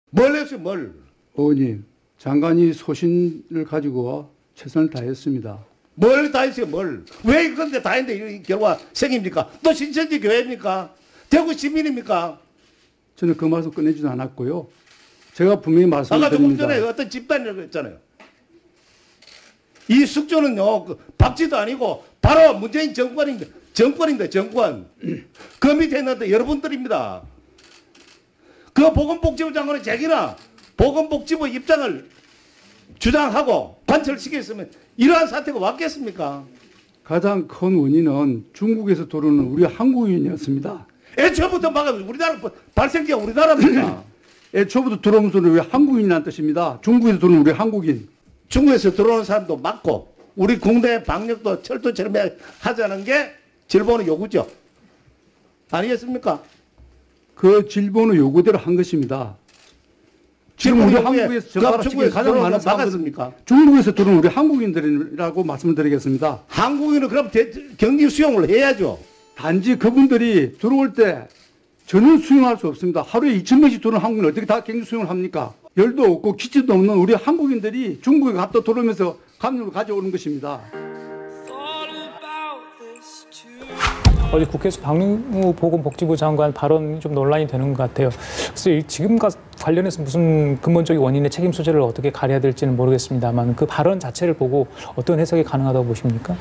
뭘 했어요, 뭘? 의원님, 장관이 소신을 가지고 최선을 다했습니다. 뭘 다 했어요, 뭘? 왜 그런데 다 했는데 이 결과 생깁니까? 또 신천지 교회입니까? 대구 시민입니까? 저는 그 말씀 꺼내지도 않았고요. 제가 분명히 말씀을 아까 조금 드립니다. 전에 어떤 집단이라고 했잖아요. 이 숙조는요, 박쥐도 아니고 바로 문재인 정권입니다. 정권입니다, 정권. 그 밑에 있는데 여러분들입니다. 그 보건복지부 장관은 자기나 보건복지부 입장을 주장하고 관철시켰으면 이러한 사태가 왔겠습니까? 가장 큰 원인은 중국에서 들어오는 우리 한국인이었습니다. 애초부터 막으면 우리나라 발생지가 우리나라입니다. 애초부터 들어오면서 왜 한국인이라는 뜻입니다. 중국에서 들어오는 우리 한국인. 중국에서 들어오는 사람도 맞고 우리 국내 방역도 철도처럼 하자는 게 일본의 요구죠. 아니겠습니까? 그 질본의 요구대로 한 것입니다. 지금 우리 한국에서 전파라시키는 가장 많은 사람들은 막았습니까? 중국에서 들어온 우리 한국인들이라고 말씀을 드리겠습니다. 한국인은 그럼 격리 수용을 해야죠. 단지 그분들이 들어올 때 저는 수용할 수 없습니다. 하루에 2,000명씩 들어오는 한국인 어떻게 다 격리 수용을 합니까? 열도 없고 기치도 없는 우리 한국인들이 중국에 갔다 들어오면서 감염을 가져오는 것입니다. 어제 국회에서 박능우 보건복지부 장관 발언이 좀 논란이 되는 것 같아요. 그래서 지금과 관련해서 무슨 근본적인 원인의 책임 소재를 어떻게 가려야 될지는 모르겠습니다만 그 발언 자체를 보고 어떤 해석이 가능하다고 보십니까?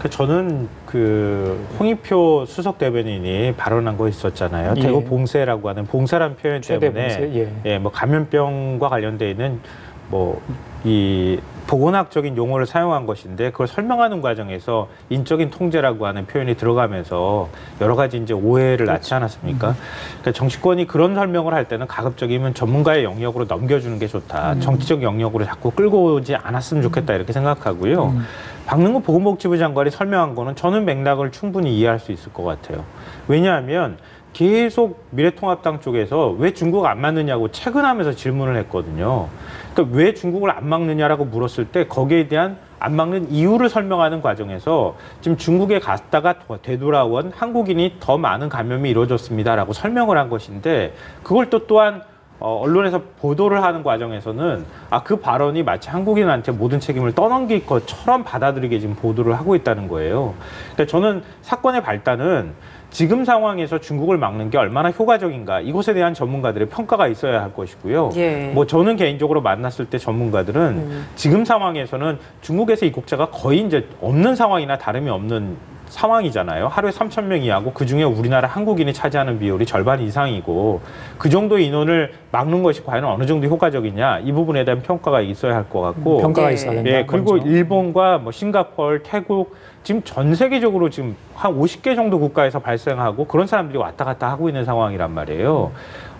저는 그 홍익표 수석 대변인이 발언한 거 있었잖아요. 예. 대구 봉쇄라고 하는 봉쇄란 표현 최대 때문에 봉쇄, 예. 뭐 감염병과 관련돼 있는 뭐 이 보건학적인 용어를 사용한 것인데 그걸 설명하는 과정에서 인적인 통제라고 하는 표현이 들어가면서 여러 가지 이제 오해를 낳지 않았습니까? 그러니까 정치권이 그런 설명을 할 때는 가급적이면 전문가의 영역으로 넘겨주는 게 좋다. 정치적 영역으로 자꾸 끌고 오지 않았으면 좋겠다 이렇게 생각하고요. 박능우 보건복지부 장관이 설명한 거는 저는 맥락을 충분히 이해할 수 있을 것 같아요. 왜냐하면 계속 미래통합당 쪽에서 왜 중국 안 맞느냐고 체근하면서 질문을 했거든요. 그러니까 왜 중국을 안 막느냐라고 물었을 때 거기에 대한 안 막는 이유를 설명하는 과정에서 지금 중국에 갔다가 되돌아온 한국인이 더 많은 감염이 이루어졌습니다라고 설명을 한 것인데 그걸 또한 언론에서 보도를 하는 과정에서는 그 발언이 마치 한국인한테 모든 책임을 떠넘길 것처럼 받아들이게 지금 보도를 하고 있다는 거예요. 그러니까 저는 사건의 발단은 지금 상황에서 중국을 막는 게 얼마나 효과적인가 이것에 대한 전문가들의 평가가 있어야 할 것이고요. 예. 뭐 저는 개인적으로 만났을 때 전문가들은 지금 상황에서는 중국에서 입국자가 거의 이제 없는 상황이나 다름이 없는 상황이잖아요. 하루에 3,000명 이하고 그중에 우리나라 한국인이 차지하는 비율이 절반 이상이고 그 정도 인원을 막는 것이 과연 어느 정도 효과적이냐 이 부분에 대한 평가가 있어야 할 것 같고 평가가 예. 있어야 된다. 예, 그리고 먼저. 일본과 뭐 싱가포르, 태국 지금 전 세계적으로 지금 한 50개 정도 국가에서 발생하고 그런 사람들이 왔다 갔다 하고 있는 상황이란 말이에요.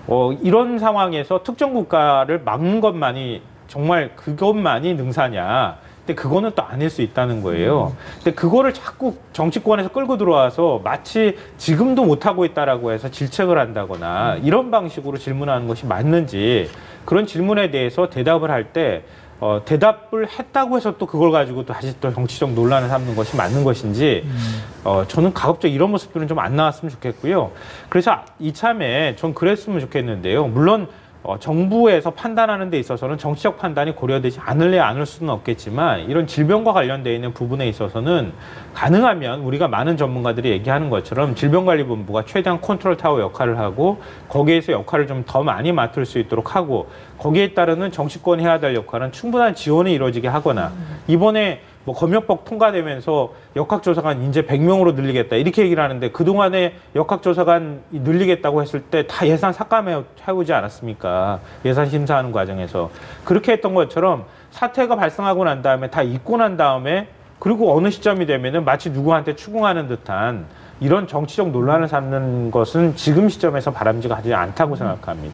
이런 상황에서 특정 국가를 막는 것만이 정말 그것만이 능사냐? 근데 그거는 또 아닐 수 있다는 거예요. 근데 그거를 자꾸 정치권에서 끌고 들어와서 마치 지금도 못하고 있다라고 해서 질책을 한다거나 이런 방식으로 질문하는 것이 맞는지 그런 질문에 대해서 대답을 할 때 대답을 했다고 해서 또 그걸 가지고 또 다시 또 정치적 논란을 삼는 것이 맞는 것인지 저는 가급적 이런 모습들은 좀 안 나왔으면 좋겠고요. 그래서 이참에 전 그랬으면 좋겠는데요. 물론 정부에서 판단하는 데 있어서는 정치적 판단이 고려되지 않을래 않을 수는 없겠지만 이런 질병과 관련되어 있는 부분에 있어서는 가능하면 우리가 많은 전문가들이 얘기하는 것처럼 질병관리본부가 최대한 컨트롤 타워 역할을 하고 거기에서 역할을 좀 더 많이 맡을 수 있도록 하고 거기에 따르는 정치권이 해야 될 역할은 충분한 지원이 이루어지게 하거나 이번에 뭐 검역법 통과되면서 역학조사관 이제 100명으로 늘리겠다 이렇게 얘기를 하는데 그동안에 역학조사관 늘리겠다고 했을 때 다 예산 삭감해 오지 않았습니까? 예산 심사하는 과정에서 그렇게 했던 것처럼 사태가 발생하고 난 다음에 다 잊고 난 다음에 그리고 어느 시점이 되면은 마치 누구한테 추궁하는 듯한 이런 정치적 논란을 삼는 것은 지금 시점에서 바람직하지 않다고 생각합니다.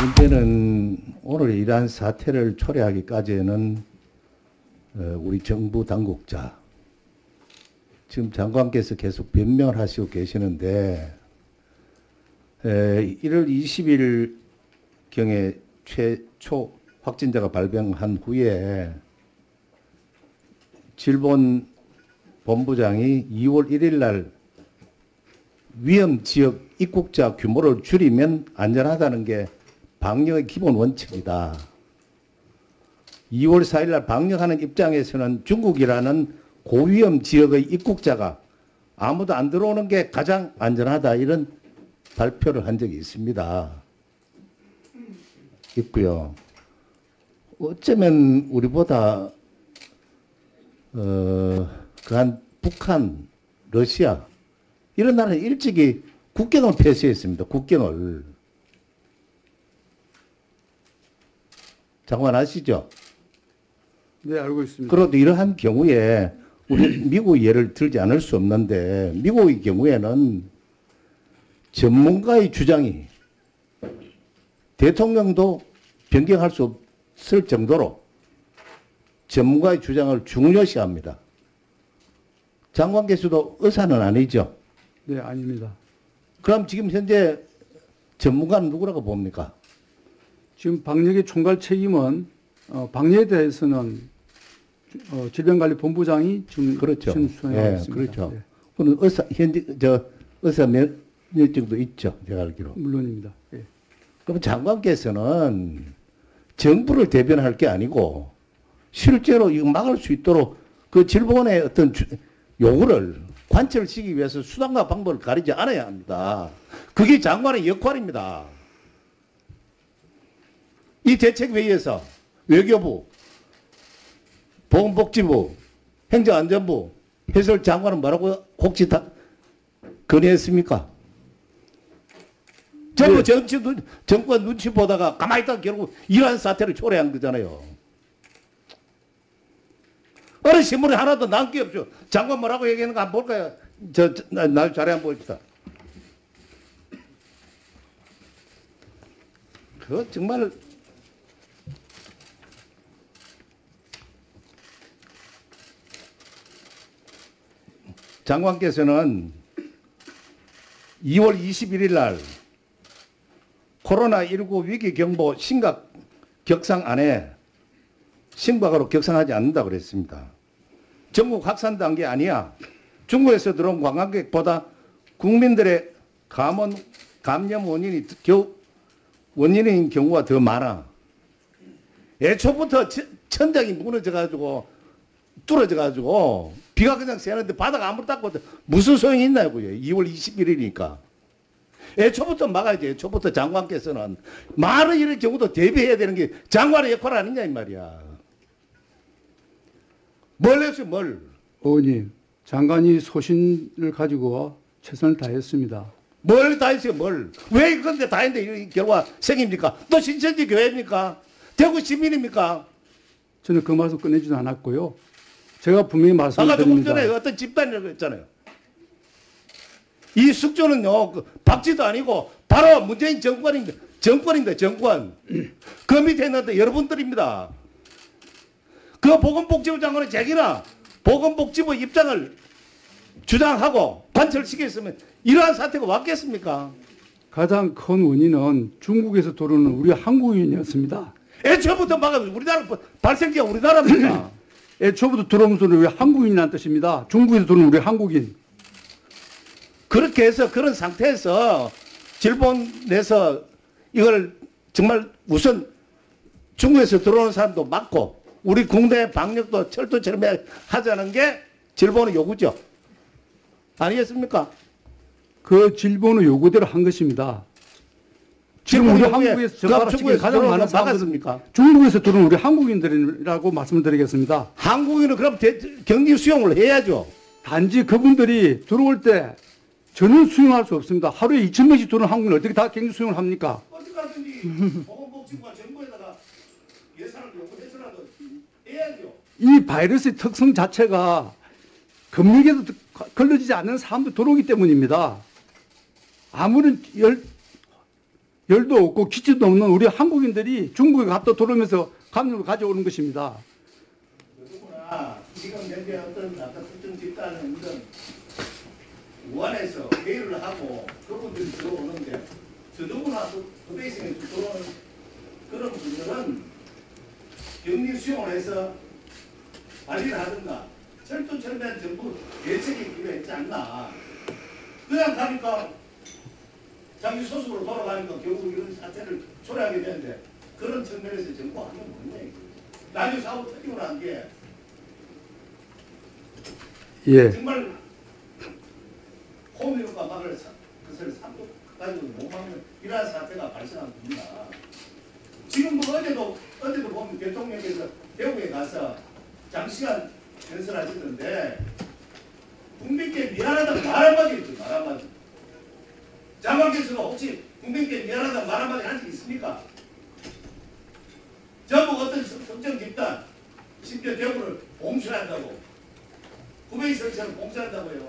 문제는 오늘 이러한 사태를 초래하기까지는 우리 정부 당국자 지금 장관께서 계속 변명을 하시고 계시는데 1월 20일 경에 최초 확진자가 발병한 후에 질본 본부장이 2월 1일 날 위험 지역 입국자 규모를 줄이면 안전하다는 게 방역의 기본 원칙이다. 2월 4일 날 방역하는 입장에서는 중국이라는 고위험 지역의 입국자가 아무도 안 들어오는 게 가장 안전하다, 이런 발표를 한 적이 있고요. 어쩌면 우리보다 그한 북한, 러시아 이런 나라는 일찍이 국경을 폐쇄했습니다. 국경을. 장관 아시죠? 네, 알고 있습니다. 그런데 이러한 경우에 우리 미국 예를 들지 않을 수 없는데, 미국의 경우에는 전문가의 주장이 대통령도 변경할 수 없을 정도로 전문가의 주장을 중요시합니다. 장관께서도 의사는 아니죠? 네, 아닙니다. 그럼 지금 현재 전문가는 누구라고 봅니까? 지금 방역의 총괄 책임은 방역에 대해서는 질병관리본부장이 지금 그렇죠. 수행하고 예, 있습니다. 그렇죠. 네, 그는 의사 면허증도 있죠, 제가 알기로. 물론입니다. 예. 그럼 장관께서는 정부를 대변할 게 아니고 실제로 이거 막을 수 있도록 그 질본의 어떤 요구를 관철시키기 위해서 수단과 방법을 가리지 않아야 합니다. 그게 장관의 역할입니다. 이 대책회의에서 외교부, 보건복지부, 행정안전부, 해설장관은 뭐라고 혹시 다 건의했습니까? 전부 정권 눈치 보다가 가만히 있다가 결국 이러한 사태를 초래한 거잖아요. 어느 신문에 하나도 남기 없죠. 장관 뭐라고 얘기하는가 한번 볼까요? 나 자료 한번 봅시다. 그거 정말 장관께서는 2월 21일 날 코로나19 위기 경보 심각 격상 안에 심각으로 격상하지 않는다고 그랬습니다. 전국 확산 단계 아니야. 중국에서 들어온 관광객보다 국민들의 감염 원인인 경우가 더 많아. 애초부터 천장이 무너져가지고 뚫어져가지고 비가 그냥 새는데 바다가 아무리 닦고 무슨 소용이 있나고요. 2월 21일이니까. 애초부터 막아야지. 애초부터 장관께서는 많은 이런 경우도 대비해야 되는 게 장관의 역할 아니냐 이 말이야. 뭘 했어요, 뭘? 의원님, 장관이 소신을 가지고 최선을 다했습니다. 뭘 다 했어요, 뭘? 왜 그런데 다 했는데 이런 결과 생깁니까? 또 신천지 교회입니까? 대구 시민입니까? 저는 그 말씀 꺼내지도 않았고요. 제가 분명히 말씀을 아까 조금 드립니다. 전에 어떤 집단이라고 했잖아요. 이 숙조는요, 박쥐도 아니고 바로 문재인 정권입니다. 정권. 그 밑에 있는데 여러분들입니다. 그 보건복지부 장관은 자기나 보건복지부 입장을 주장하고 관철시켰으면 이러한 사태가 왔겠습니까? 가장 큰 원인은 중국에서 들어오는 우리 한국인이었습니다. 애초부터 막아도 우리나라 발생지가 우리나라입니다. 애초부터 들어오면서 우리 한국인이라는 뜻입니다. 중국에서 들어오는 우리 한국인. 그렇게 해서 그런 상태에서 질본 내서 이걸 정말 우선 중국에서 들어오는 사람도 막고 우리 국내 방역도 철도처럼 하자는 게 질본의 요구죠. 아니겠습니까? 그 질본의 요구대로 한 것입니다. 지금 우리 한국에서 저가라 지금 가장 많은 사람들은 중국에서 들어온 우리 한국인들이라고 말씀을 드리겠습니다. 한국인은 그럼 격리 수용을 해야죠. 단지 그분들이 들어올 때 저는 수용할 수 없습니다. 하루에 2,000명씩 들어오는 한국인을 어떻게 다 격리 수용을 합니까? 어떻게든지 보건복지부가 정부에다가 예산을 요구해서라도 해야죠. 이 바이러스의 특성 자체가 검역에도 걸러지지 않는 사람도 들어오기 때문입니다. 아무런 열도 없고 기치도 없는 우리 한국인들이 중국에 갔다 들어오면서 감염을 가져오는 것입니다. 누구나 지금 현재 어떤 특정 집단은 이런 우한에서 회의를 하고 그분들이 들어오는데 저 누구나 도베이싱에서 들어오는 그런 분들은 격리 수용을 해서 관리를 하든가 철도처럼 한 정부 대책이 필요했지 않나. 그냥 가니까 장기 소속으로 돌아가니까 결국 이런 사태를 초래하게 되는데 그런 측면에서 정부가 하는 건 뭐냐. 나중에 사고 터지고 난 게 예. 정말 호미효과 막을 그것을 삼도 가지고 못 막는 이러한 사태가 발생한 겁니다. 지금 뭐 어제도 보면 대통령께서 대구에 가서 장시간 연설하시던데 국민께 미안하다는 말 한마디 했죠. 말 한마디. 장관 교수가 혹시 국민께 미안하다는 말 한마디 한 적 있습니까? 전부 어떤 특정 집단 심지어 대구를 봉쇄한다고 구매의 설치를 봉쇄한다고요.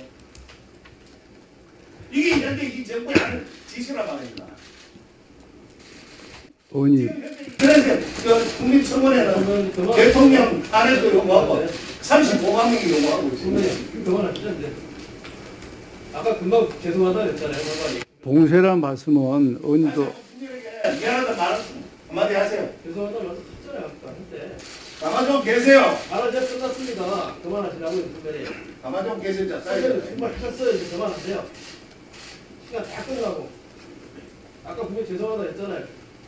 이게 현재 이 정부의 하는 지시란 말입니다. 의원님, 그래서 국민청원에는 대통령 안에도 요구하고 35만 명이 요구하고 있습니다. 그만하시는데 아까 금방 죄송하다 했잖아요. 봉쇄라는 말씀은 의원님도 국민에게 미안하다 말 한마디 하세요. 죄송하다 말씀하셨잖아요. 아까 한때 가만 좀 계세요. 말은 이제 끝났습니다. 그만하시라고 특별히. 가만 좀 계세요. 사실 정말 하셨어요. 이제 그만하세요. 시간 다 끝나고. 아까 분명 죄송하다 했잖아요.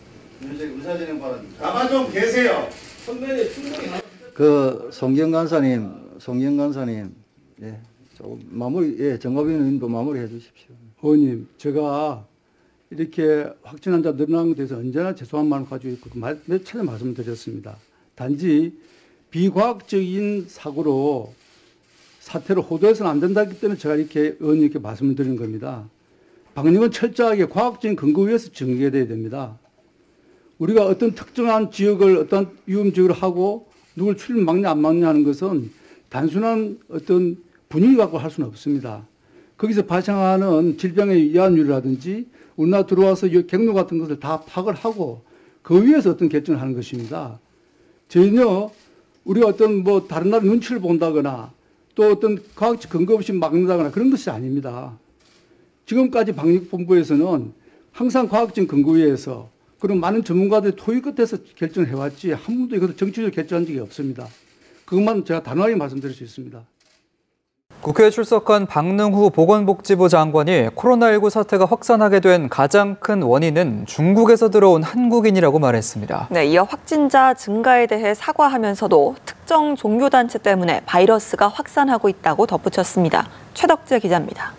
가만 좀 계세요. 선배님 충분히 그 송경 간사님, 예, 조금 마무리, 예, 정가빈 의원도 마무리해 주십시오. 의원님, 제가 이렇게 확진 환자 늘어난 것에 대해서 언제나 죄송한 마음을 가지고 있고 몇 차례 말씀을 드렸습니다. 단지 비과학적인 사고로 사태를 호도해서는 안 된다기 때문에 제가 이렇게 의원님께 말씀을 드리는 겁니다. 방역은 철저하게 과학적인 근거 위에서 전개돼야 됩니다. 우리가 어떤 특정한 지역을 어떤 위험 지역으로 하고 누굴 출입 막냐 안 막냐 하는 것은 단순한 어떤 분위기 갖고 할 수는 없습니다. 거기서 발생하는 질병의 이완율이라든지 우리나라 들어와서 경로 같은 것을 다 파악을 하고 그 위에서 어떤 결정을 하는 것입니다. 전혀 우리가 어떤 뭐 다른 나라 눈치를 본다거나 또 어떤 과학적 근거 없이 막는다거나 그런 것이 아닙니다. 지금까지 방역본부에서는 항상 과학적 근거 위에서 그런 많은 전문가들의 토의 끝에서 결정을 해왔지 한 번도 이것을 정치적으로 결정한 적이 없습니다. 그것만 제가 단호하게 말씀드릴 수 있습니다. 국회에 출석한 박능후 보건복지부 장관이 코로나19 사태가 확산하게 된 가장 큰 원인은 중국에서 들어온 한국인이라고 말했습니다. 네, 이어 확진자 증가에 대해 사과하면서도 특정 종교단체 때문에 바이러스가 확산하고 있다고 덧붙였습니다. 최덕재 기자입니다.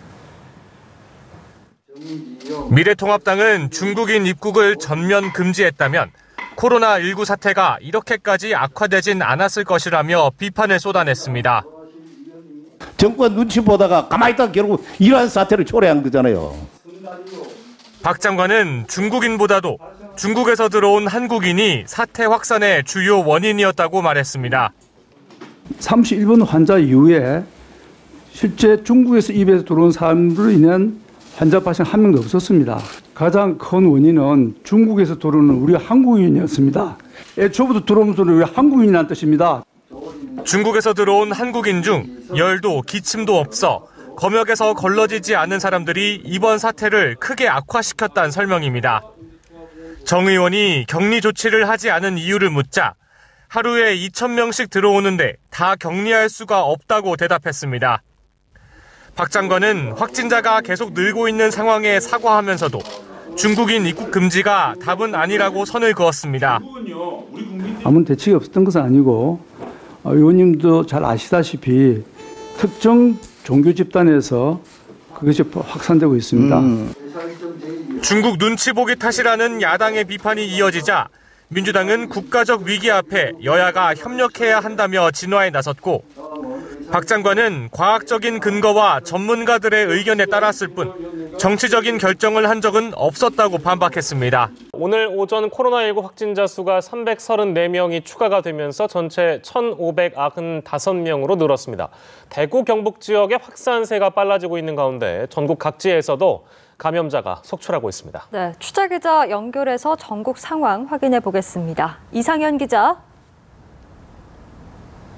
미래통합당은 중국인 입국을 전면 금지했다면 코로나19 사태가 이렇게까지 악화되진 않았을 것이라며 비판을 쏟아냈습니다. 정권 눈치 보다가 가만히 있다가 결국 이러한 사태를 초래한 거잖아요. 박 장관은 중국인보다도 중국에서 들어온 한국인이 사태 확산의 주요 원인이었다고 말했습니다. 31번 환자 이후에 실제 중국에서 입에서 들어온 사람으로 인한 환자 발생 한 명도 없었습니다. 가장 큰 원인은 중국에서 들어오는 우리 한국인이었습니다. 애초부터 들어오면서 우리 한국인이라는 뜻입니다. 중국에서 들어온 한국인 중 열도 기침도 없어 검역에서 걸러지지 않은 사람들이 이번 사태를 크게 악화시켰다는 설명입니다. 정 의원이 격리 조치를 하지 않은 이유를 묻자 하루에 2,000명씩 들어오는데 다 격리할 수가 없다고 대답했습니다. 박 장관은 확진자가 계속 늘고 있는 상황에 사과하면서도 중국인 입국 금지가 답은 아니라고 선을 그었습니다. 아무런 대책이 없었던 것은 아니고 의원님도 잘 아시다시피 특정 종교 집단에서 그것이 확산되고 있습니다. 중국 눈치 보기 탓이라는 야당의 비판이 이어지자 민주당은 국가적 위기 앞에 여야가 협력해야 한다며 진화에 나섰고 박 장관은 과학적인 근거와 전문가들의 의견에 따랐을 뿐 정치적인 결정을 한 적은 없었다고 반박했습니다. 오늘 오전 코로나19 확진자 수가 334명이 추가가 되면서 전체 1,595명으로 늘었습니다. 대구 경북 지역의 확산세가 빨라지고 있는 가운데 전국 각지에서도 감염자가 속출하고 있습니다. 네, 취재 기자 연결해서 전국 상황 확인해 보겠습니다. 이상현 기자.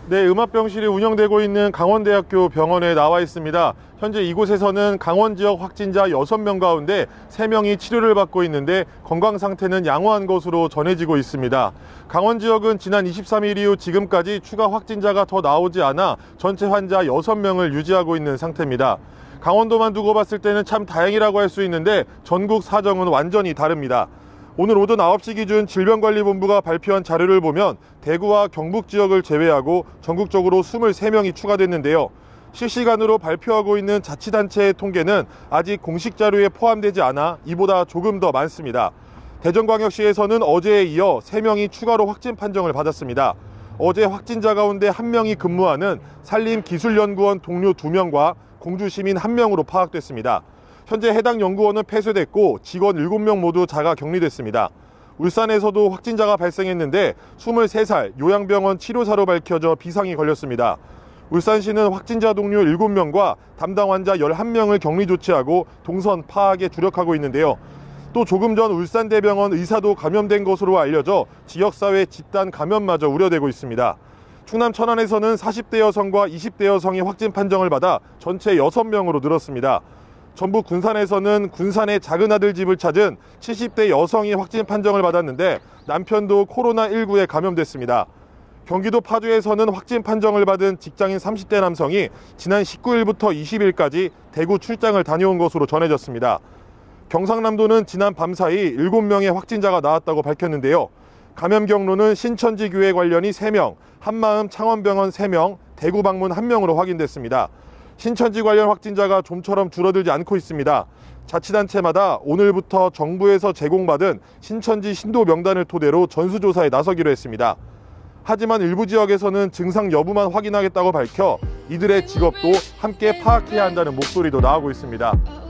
네, 음압병실이 운영되고 있는 강원대학교 병원에 나와 있습니다. 현재 이곳에서는 강원 지역 확진자 6명 가운데 3명이 치료를 받고 있는데 건강 상태는 양호한 것으로 전해지고 있습니다. 강원 지역은 지난 23일 이후 지금까지 추가 확진자가 더 나오지 않아 전체 환자 6명을 유지하고 있는 상태입니다. 강원도만 두고 봤을 때는 참 다행이라고 할 수 있는데 전국 사정은 완전히 다릅니다. 오늘 오전 9시 기준 질병관리본부가 발표한 자료를 보면 대구와 경북 지역을 제외하고 전국적으로 23명이 추가됐는데요. 실시간으로 발표하고 있는 자치단체의 통계는 아직 공식 자료에 포함되지 않아 이보다 조금 더 많습니다. 대전광역시에서는 어제에 이어 3명이 추가로 확진 판정을 받았습니다. 어제 확진자 가운데 1명이 근무하는 산림기술연구원 동료 2명과 공주시민 1명으로 파악됐습니다. 현재 해당 연구원은 폐쇄됐고 직원 7명 모두 자가 격리됐습니다. 울산에서도 확진자가 발생했는데 23살 요양병원 치료사로 밝혀져 비상이 걸렸습니다. 울산시는 확진자 동료 7명과 담당 환자 11명을 격리 조치하고 동선 파악에 주력하고 있는데요. 또 조금 전 울산대병원 의사도 감염된 것으로 알려져 지역사회 집단 감염마저 우려되고 있습니다. 충남 천안에서는 40대 여성과 20대 여성이 확진 판정을 받아 전체 6명으로 늘었습니다. 전북 군산에서는 군산의 작은 아들 집을 찾은 70대 여성이 확진 판정을 받았는데 남편도 코로나19에 감염됐습니다. 경기도 파주에서는 확진 판정을 받은 직장인 30대 남성이 지난 19일부터 20일까지 대구 출장을 다녀온 것으로 전해졌습니다. 경상남도는 지난 밤 사이 7명의 확진자가 나왔다고 밝혔는데요. 감염 경로는 신천지 교회 관련이 3명, 한마음 창원병원 3명, 대구 방문 1명으로 확인됐습니다. 신천지 관련 확진자가 좀처럼 줄어들지 않고 있습니다. 자치단체마다 오늘부터 정부에서 제공받은 신천지 신도 명단을 토대로 전수조사에 나서기로 했습니다. 하지만 일부 지역에서는 증상 여부만 확인하겠다고 밝혀 이들의 직업도 함께 파악해야 한다는 목소리도 나오고 있습니다.